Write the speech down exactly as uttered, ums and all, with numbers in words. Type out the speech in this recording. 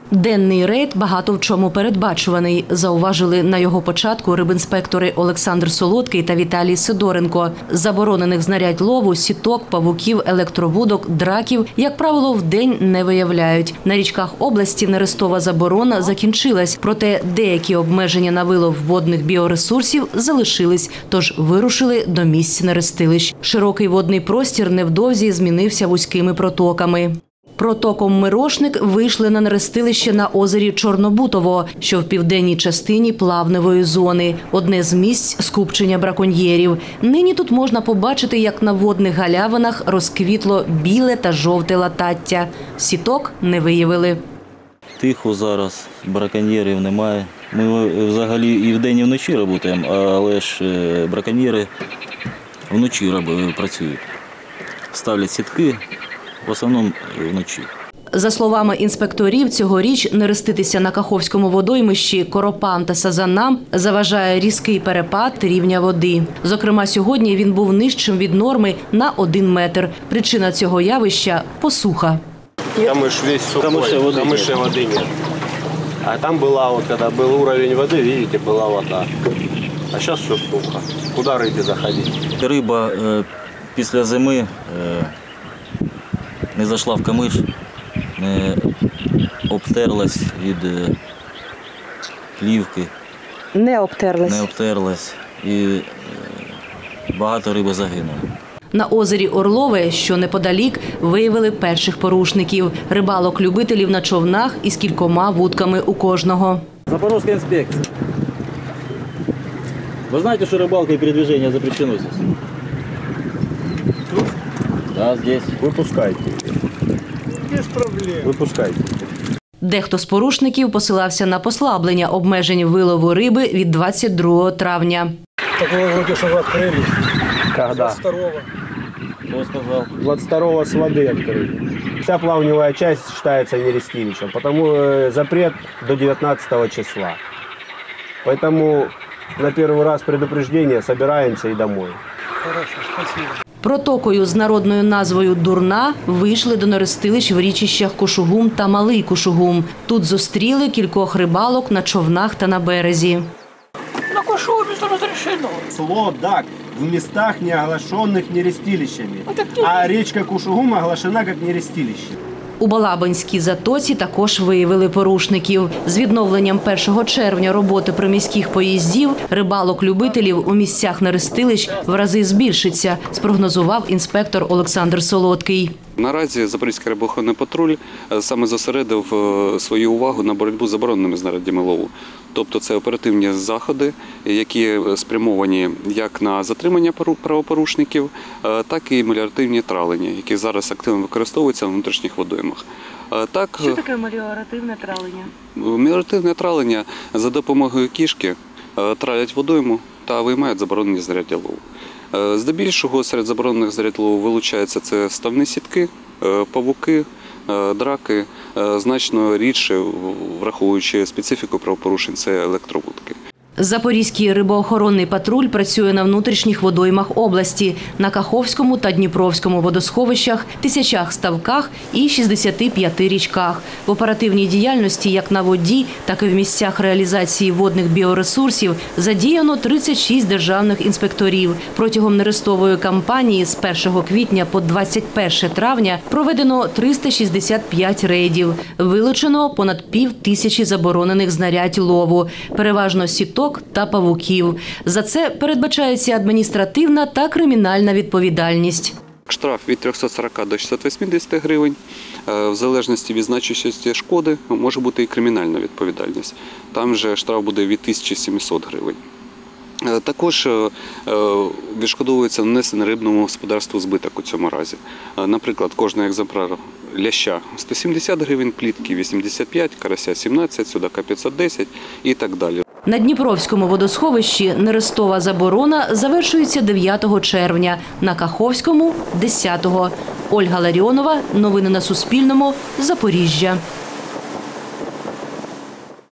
Денний рейд багато в чому передбачуваний, зауважили на його початку рибінспектори Олександр Солодкий та Віталій Сидоренко. Заборонених знарядь лову, сіток, павуків, електровудок, драків, як правило, вдень не виявляють. На річках області нерестова заборона закінчилась, проте деякі обмеження на вилов водних біоресурсів залишились, тож вирушили до місць нерестилищ. Широкий водний простір невдовзі змінився вузькими протоками. Протоком Мирошник вийшли на нерестилище на озері Чорнобутово, що в південній частині плавневої зони. Одне з місць скупчення браконьєрів. Нині тут можна побачити, як на водних галявинах розквітло біле та жовте латаття. Сіток не виявили. Тихо зараз, браконьєрів немає. Ми взагалі і вдень, і вночі працюємо, але ж браконьєри вночі працюють. Ставлять сітки. В основному вночі. За словами інспекторів, цьогоріч нереститися на Каховському водоймищі коропам та сазанам заважає різкий перепад рівня води. Зокрема, сьогодні він був нижчим від норми на один метр. Причина цього явища – посуха. Камыш весь сухой, камыша воды нет. А там была, вот когда был уровень воды, видите, была вода. А сейчас все сухо. Куда рыбе заходить? Риба е, після зими е, не зайшла в камиш, не обтерлась від плівки. Не обтерлась. Не обтерлась. І багато риби загинуло. На озері Орлове, що неподалік, виявили перших порушників – рибалок-любителів на човнах із кількома вудками у кожного. Запорожская инспекция. Вы знаете, что рыбалка и передвижение запрещено здесь? Тут? Да, здесь. Выпускайте. Без проблем. Выпускайте. Дехто з порушників посилався на послаблення обмежень вилову риби від двадцять другого травня. Так вы говорите, что вы открыли? Когда? двадцать второго. Кто сказал? двадцать второго с воды открыли. Вся плавневая часть считается нерестилищем, потому э, запрет до девятнадцатого числа. Поэтому на первый раз предупреждение, собираемся и домой. Хорошо, спасибо. Протокою з народною назвою «Дурна» вийшли до нерестилищ в річищах Кушугум та Малий Кушугум. Тут зустріли кількох рибалок на човнах та на березі. На Кушугуме разрешено. Слодак в местах, не оглашенных нерестилищами. А речка Кушугум оглашена как нерестилище. У Балабинській затоці також виявили порушників. З відновленням першого червня роботи приміських поїздів рибалок-любителів у місцях нерестилищ в рази збільшиться, спрогнозував інспектор Олександр Солодкий. Наразі Запорізький рибоохоронний патруль саме зосередив свою увагу на боротьбу з забороненими знаряддями лову. Тобто це оперативні заходи, які спрямовані як на затримання правопорушників, так і меліоративні травлення, які зараз активно використовуються в внутрішніх водоймах. Так, що таке меліоративне травлення? Меліоративне травлення за допомогою кішки травлять водойму та виймають заборонені знаряддя лову. Здебільшого серед заборонених знарядь лову вилучаються це ставні сітки, павуки, драки, значно рідше, враховуючи специфіку правопорушень, це електровудки. Запорізький рибоохоронний патруль працює на внутрішніх водоймах області, на Каховському та Дніпровському водосховищах, тисячах ставках і шістдесяти п'яти річках. В оперативній діяльності як на воді, так і в місцях реалізації водних біоресурсів задіяно тридцять шість державних інспекторів. Протягом нерестової кампанії з першого квітня по двадцять перше травня проведено триста шістдесят п'ять рейдів. Вилучено понад пів тисячі заборонених знарядь лову, переважно сіток та павуків. За це передбачається адміністративна та кримінальна відповідальність. Штраф від трьохсот сорока до шістсот вісімдесят гривень. В залежності від значущості шкоди може бути і кримінальна відповідальність. Там же штраф буде від тисячі сімсот гривень. Також відшкодовується нанесений рибному господарству збиток у цьому разі. Наприклад, кожний екземпляр ляща сто сімдесят гривень, плітки вісімдесят п'ять, карася сімнадцять, судака п'ятсот десять і так далі. На Дніпровському водосховищі нерестова заборона завершується дев'ятого червня, на Каховському – десятого. Ольга Ларіонова, новини на Суспільному, Запоріжжя.